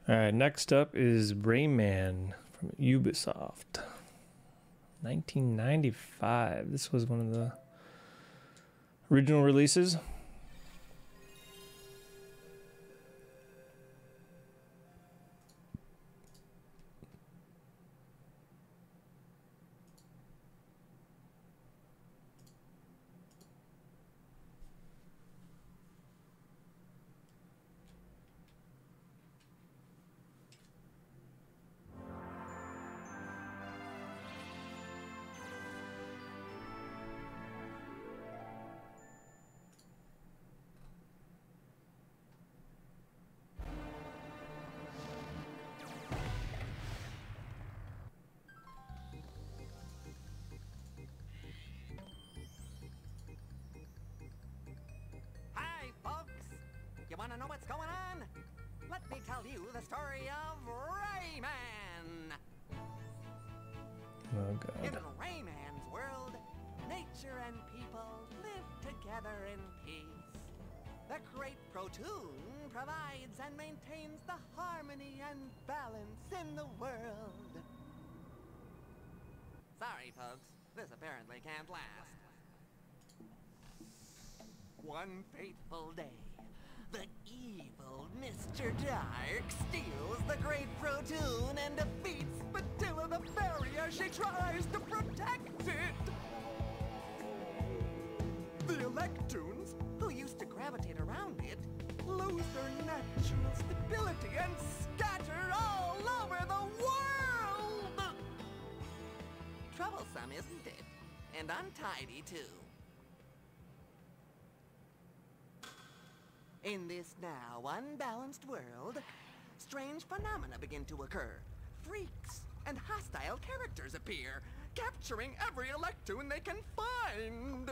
All right, next up is Rayman from Ubisoft. 1995. This was one of the original releases. You want to know what's going on? Let me tell you the story of Rayman! Oh, God. In Rayman's world, nature and people live together in peace. The Great Protoon provides and maintains the harmony and balance in the world. Sorry, folks. This apparently can't last. One fateful day, the evil Mr. Dark steals the Great Protoon and defeats Spatilla the Fairy as she tries to protect it! The Electoons, who used to gravitate around it, lose their natural stability and scatter all over the world! Troublesome, isn't it? And untidy, too. In this now unbalanced world, strange phenomena begin to occur. Freaks and hostile characters appear, capturing every Electoon they can find.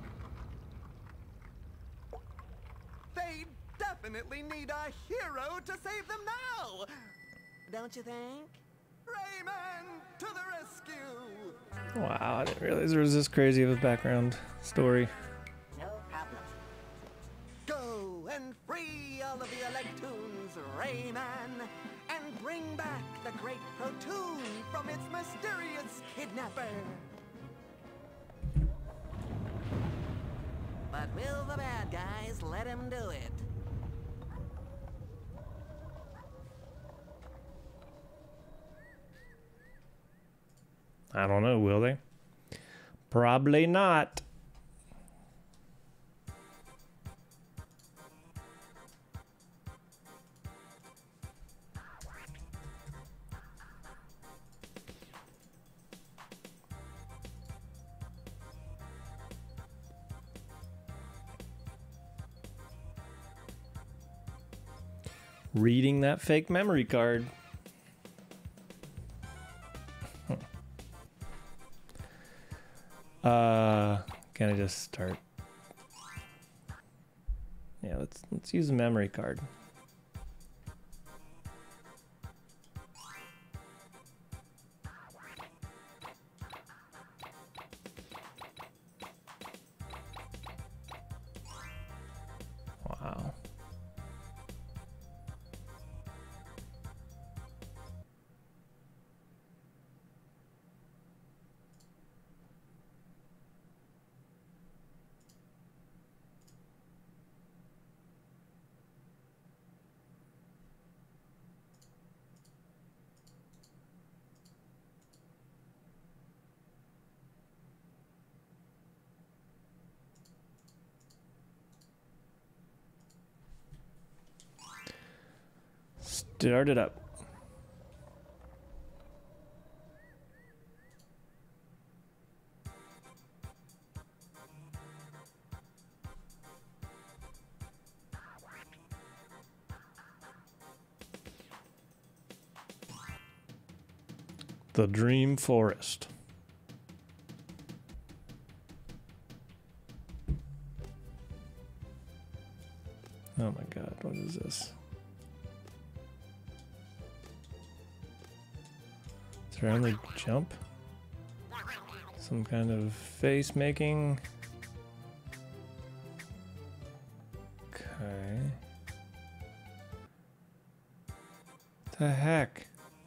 They definitely need a hero to save them now! Don't you think? Rayman to the rescue! Wow, I didn't realize there was this crazy of a background story. No problem. Go and free all of the Electoons, Rayman, and bring back the Great Protoon from its mysterious kidnapper. But will the bad guys let him do it? I don't know, will they? Probably not. Reading that fake memory card. Can I just start? Yeah, let's use a memory card. Wow. Start it up. The Dream Forest. Oh my God, what is this? Is there only jump? Some kind of face making? Okay. The heck?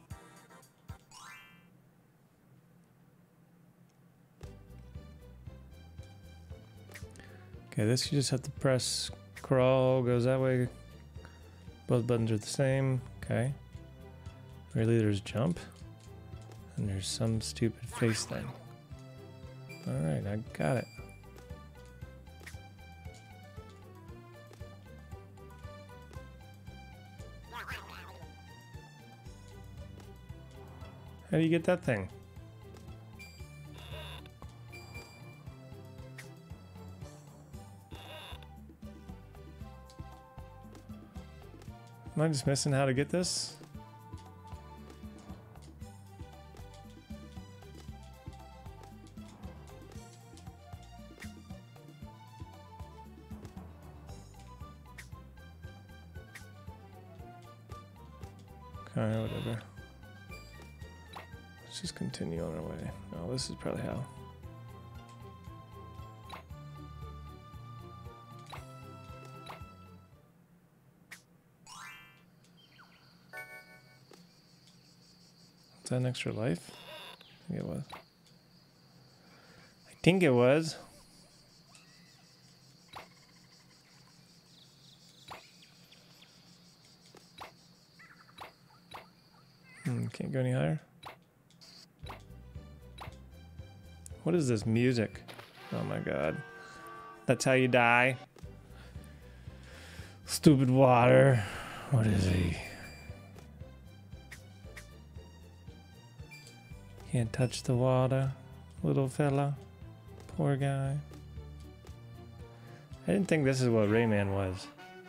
Okay, this you just have to press crawl, goes that way. Both buttons are the same. Okay. Really, there's jump. And there's some stupid face thing. Alright, I got it. How do you get that thing? Am I just missing how to get this? Okay, whatever. Let's just continue on our way. Oh, this is probably how. Is that an extra life? I think it was. I think it was. Can't go any higher. What is this music? Oh my god. That's how you die. Stupid water. What is he? Can't touch the water, little fella. Poor guy. I didn't think this is what Rayman was.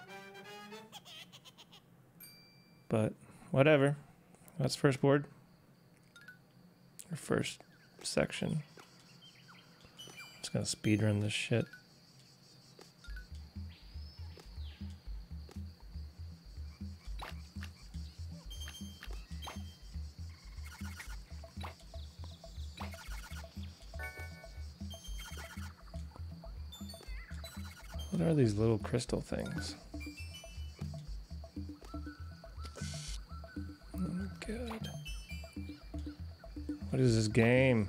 But whatever. That's first board. Or first section. Just gonna speedrun this shit. What are these little crystal things? Oh my god. What is this game?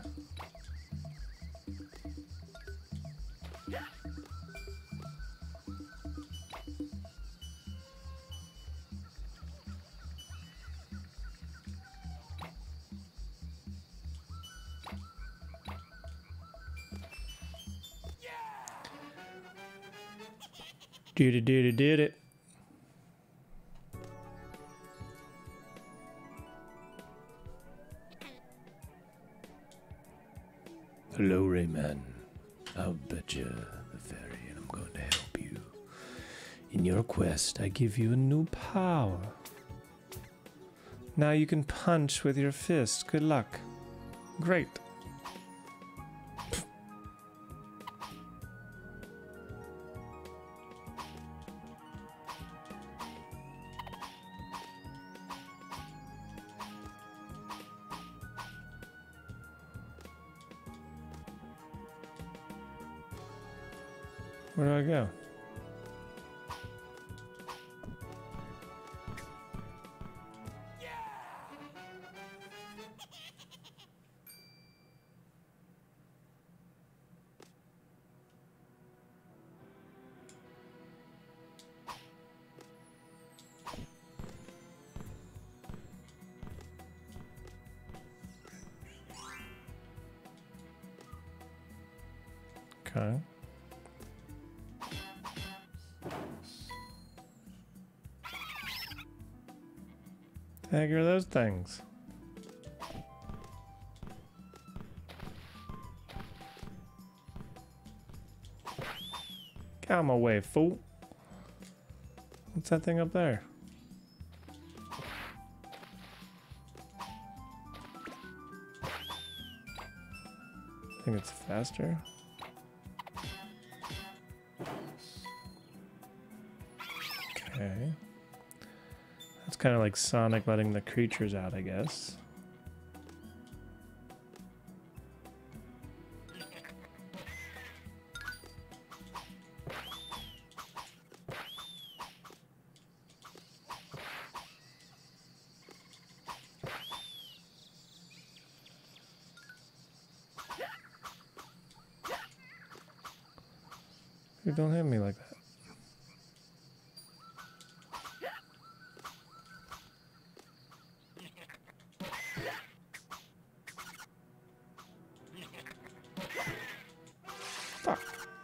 Did it. Hello, Rayman. I'll bet you the fairy, and I'm going to help you. In your quest, I give you a new power. Now you can punch with your fist. Good luck. Great. Where do I go? Okay. The heck are those things? Get out of my way, fool. What's that thing up there? I think it's faster. Okay. It's kind of like Sonic letting the creatures out, I guess. Dude, don't hit me like that. Fuck.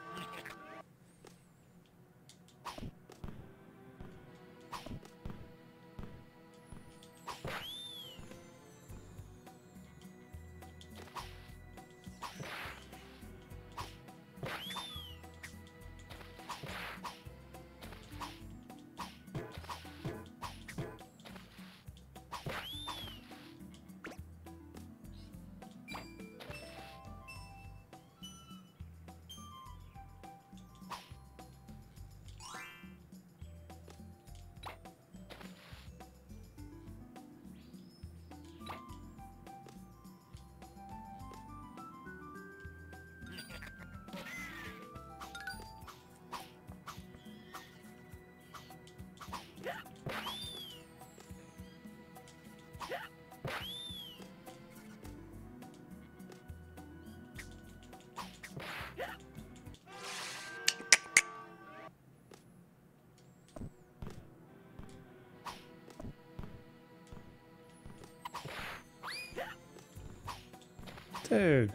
Dude.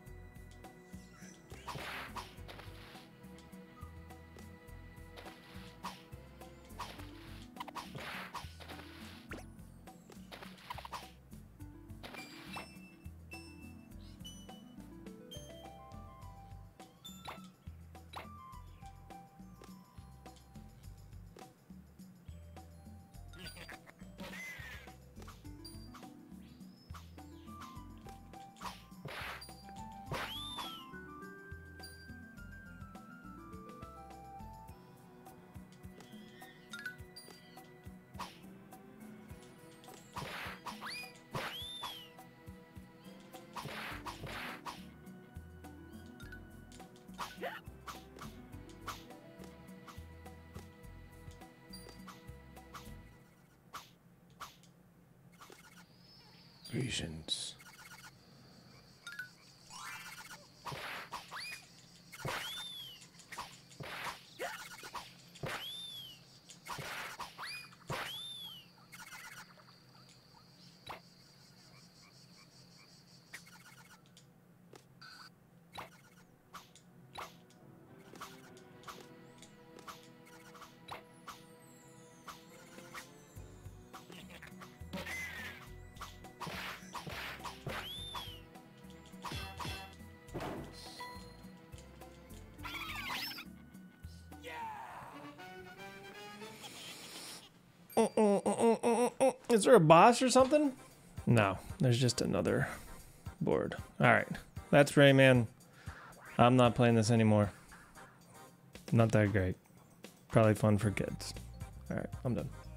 Patience. Is there a boss or something? No, there's just another board. All right, that's Rayman. I'm not playing this anymore. Not that great. Probably fun for kids. All right, I'm done.